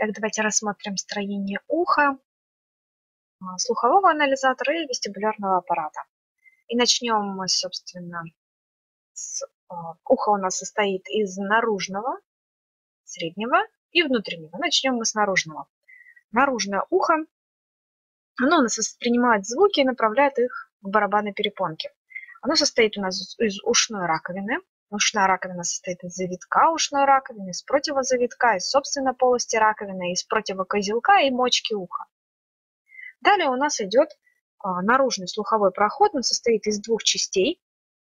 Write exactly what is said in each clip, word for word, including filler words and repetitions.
Так, давайте рассмотрим строение уха, слухового анализатора и вестибулярного аппарата. И начнем мы, собственно, с ухо у нас состоит из наружного, среднего и внутреннего. Начнем мы с наружного. Наружное ухо, оно у нас воспринимает звуки и направляет их к барабанной перепонке. Оно состоит у нас из ушной раковины. Ушная раковина состоит из завитка ушной раковины, из противозавитка, из собственной полости раковины, из противокозелка и мочки уха. Далее у нас идет а, наружный слуховой проход. Он состоит из двух частей.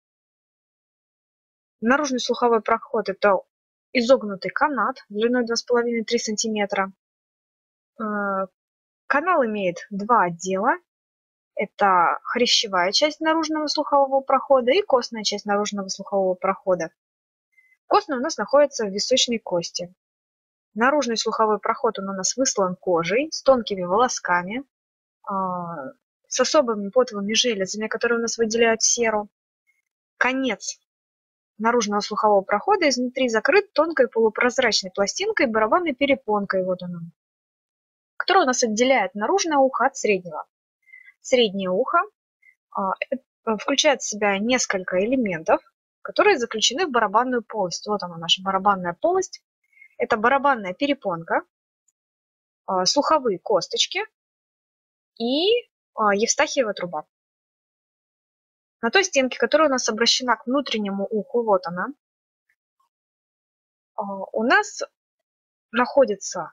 Наружный слуховой проход – это изогнутый канат длиной два с половиной — три сантиметра. Э, канал имеет два отдела. Это хрящевая часть наружного слухового прохода и костная часть наружного слухового прохода. Костная у нас находится в височной кости. Наружный слуховой проход он у нас выслан кожей с тонкими волосками, с особыми потовыми железами, которые у нас выделяют серу. Конец наружного слухового прохода изнутри закрыт тонкой полупрозрачной пластинкой, барабанной перепонкой, вот она, которая у нас отделяет наружное ухо от среднего. Среднее ухо включает в себя несколько элементов, которые заключены в барабанную полость. Вот она, наша барабанная полость. Это барабанная перепонка, слуховые косточки и Евстахиева труба. На той стенке, которая у нас обращена к внутреннему уху, вот она, у нас находится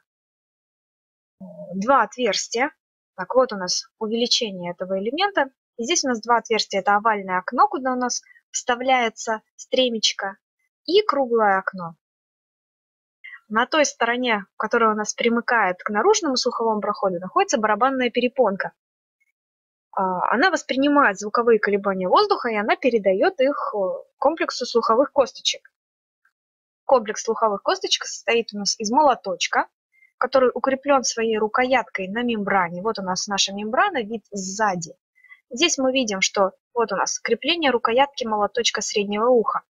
два отверстия. Так, вот у нас увеличение этого элемента. И здесь у нас два отверстия. Это овальное окно, куда у нас вставляется стремечко, и круглое окно. На той стороне, которая у нас примыкает к наружному слуховому проходу, находится барабанная перепонка. Она воспринимает звуковые колебания воздуха, и она передает их комплексу слуховых косточек. Комплекс слуховых косточек состоит у нас из молоточка, который укреплен своей рукояткой на мембране. Вот у нас наша мембрана, вид сзади. Здесь мы видим, что вот у нас крепление рукоятки молоточка среднего уха.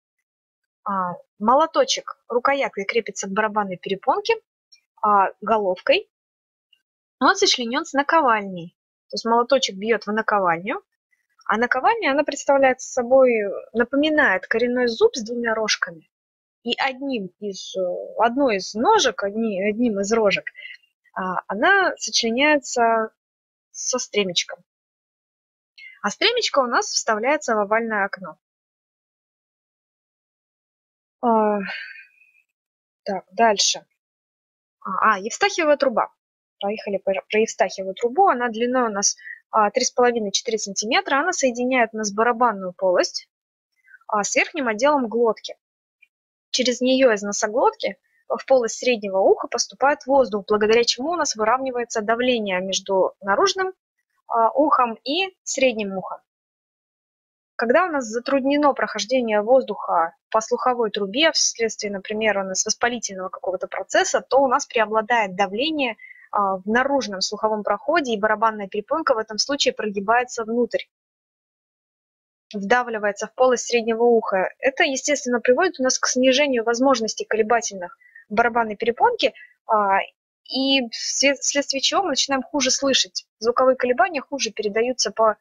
Молоточек рукояткой крепится к барабанной перепонке, а головкой он сочленен с наковальней. То есть молоточек бьет в наковальню, а наковальня, она представляет собой, напоминает коренной зуб с двумя рожками. И одним из, одной из ножек, одни, одним из рожек, она сочленяется со стремечком. А стремечко у нас вставляется в овальное окно. Так, дальше. А, Евстахиева труба. Проехали про Евстахиеву трубу. Она длиной у нас три с половиной — четыре сантиметра. Она соединяет у нас барабанную полость с верхним отделом глотки. Через нее из носоглотки в полость среднего уха поступает воздух, благодаря чему у нас выравнивается давление между наружным ухом и средним ухом. Когда у нас затруднено прохождение воздуха по слуховой трубе вследствие, например, у нас воспалительного какого-то процесса, то у нас преобладает давление в наружном слуховом проходе, и барабанная перепонка в этом случае прогибается внутрь, вдавливается в полость среднего уха. Это, естественно, приводит у нас к снижению возможностей колебательных барабанной перепонки, и вследствие чего мы начинаем хуже слышать. Звуковые колебания хуже передаются по,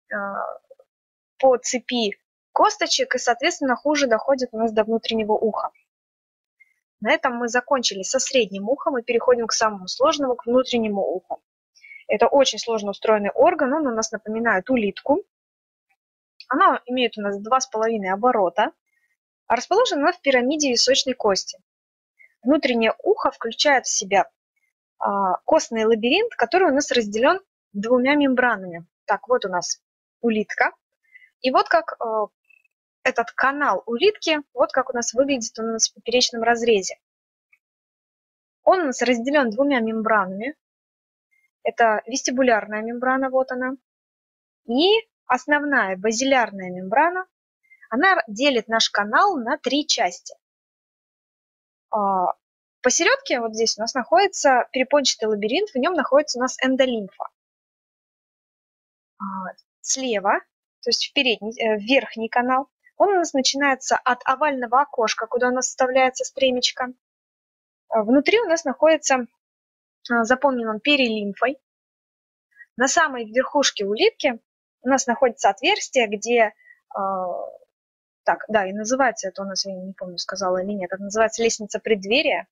по цепи косточек и, соответственно, хуже доходят у нас до внутреннего уха. На этом мы закончили со средним ухом и переходим к самому сложному, к внутреннему уху. Это очень сложно устроенный орган, он у нас напоминает улитку. Она имеет у нас два с половиной оборота, а расположена она в пирамиде височной кости. Внутреннее ухо включает в себя а, костный лабиринт, который у нас разделен двумя мембранами. Так, вот у нас улитка. И вот как а, этот канал улитки, вот как у нас выглядит он у нас в поперечном разрезе. Он у нас разделен двумя мембранами. Это вестибулярная мембрана, вот она, и основная базилярная мембрана. Она делит наш канал на три части. Посередке, вот здесь у нас находится перепончатый лабиринт, в нем находится у нас эндолимфа. Слева, то есть в, передний, в верхний канал, он у нас начинается от овального окошка, куда у нас вставляется стремечко. Внутри у нас находится заполнен он перилимфой. На самой верхушке улитки у нас находится отверстие, где, так, да, и называется это у нас, я не помню, сказала или нет, это называется лестница преддверия.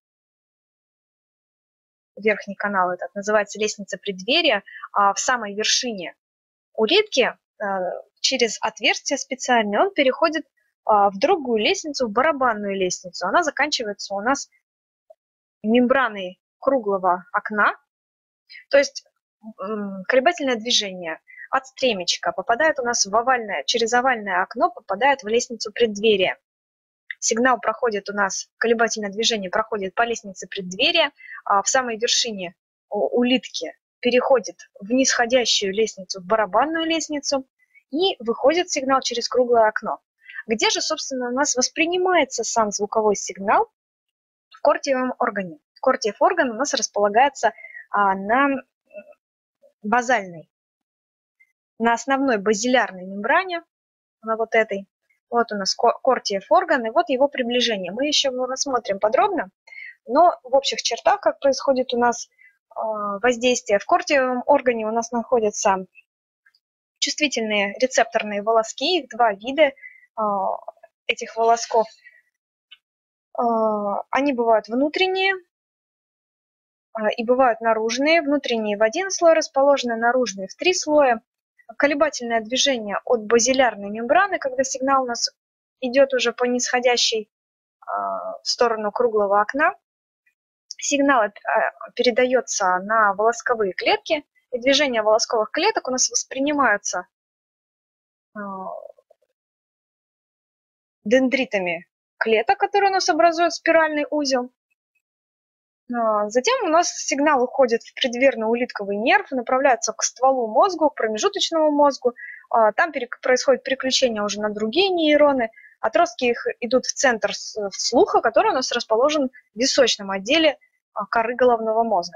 Верхний канал этот называется лестница преддверия. А в самой вершине улитки через отверстие специальное он переходит в другую лестницу, в барабанную лестницу. Она заканчивается у нас мембраной круглого окна. То есть колебательное движение от стремечка попадает у нас в овальное, через овальное окно попадает в лестницу преддверия. Сигнал проходит у нас, колебательное движение проходит по лестнице преддверия, а в самой вершине улитки переходит в нисходящую лестницу, в барабанную лестницу, и выходит сигнал через круглое окно. Где же, собственно, у нас воспринимается сам звуковой сигнал? В кортиевом органе. Кортиев орган у нас располагается а, на базальной, на основной базилярной мембране, на вот этой. Вот у нас кортиев орган, и вот его приближение. Мы еще его рассмотрим подробно, но в общих чертах, как происходит у нас э, воздействие. В кортиевом органе у нас находятся чувствительные рецепторные волоски, их два вида э, этих волосков. Э, они бывают внутренние э, и бывают наружные. Внутренние в один слой расположены, наружные в три слоя. Колебательное движение от базилярной мембраны, когда сигнал у нас идет уже по нисходящей э, в сторону круглого окна. Сигнал э, передается на волосковые клетки, и движения волосковых клеток у нас воспринимаются э, дендритами клеток, которые у нас образуют спиральный узел. Затем у нас сигнал уходит в преддверно-улитковый нерв, направляется к стволу мозга, к промежуточному мозгу. Там происходит переключение уже на другие нейроны. Отростки их идут в центр слуха, который у нас расположен в височном отделе коры головного мозга.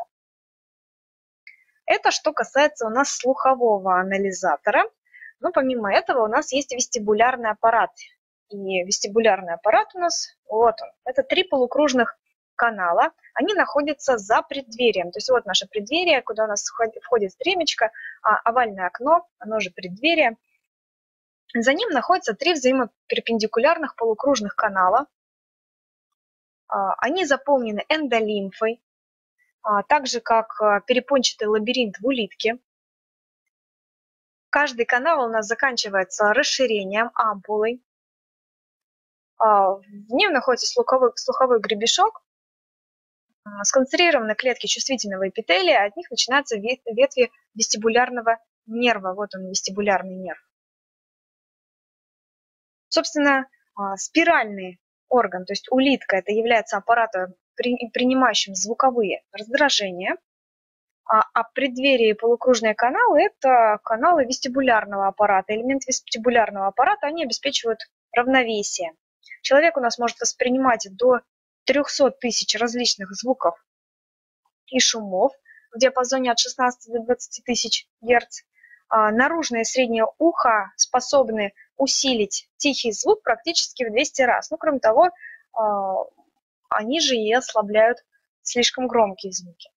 Это что касается у нас слухового анализатора. Но помимо этого у нас есть вестибулярный аппарат. И вестибулярный аппарат у нас, вот он, это три полукружных канала, они находятся за преддверием. То есть вот наше преддверие, куда у нас входит стремечко, а овальное окно, оно же преддверие. За ним находятся три взаимоперпендикулярных полукружных канала. Они заполнены эндолимфой, так же как перепончатый лабиринт в улитке. Каждый канал у нас заканчивается расширением ампулой. В нем находится слуховой, слуховой гребешок. Сконцентрированы клетки чувствительного эпителия, от них начинаются ветви вестибулярного нерва. Вот он, вестибулярный нерв. Собственно, спиральный орган, то есть улитка, это является аппаратом, принимающим звуковые раздражения, а преддверие и полукружные каналы – это каналы вестибулярного аппарата. Элементы вестибулярного аппарата, они обеспечивают равновесие. Человек у нас может воспринимать до трёхсот тысяч различных звуков и шумов в диапазоне от шестнадцати до двадцати тысяч герц. А наружное и среднее ухо способны усилить тихий звук практически в двести раз. Ну, кроме того, они же и ослабляют слишком громкие звуки.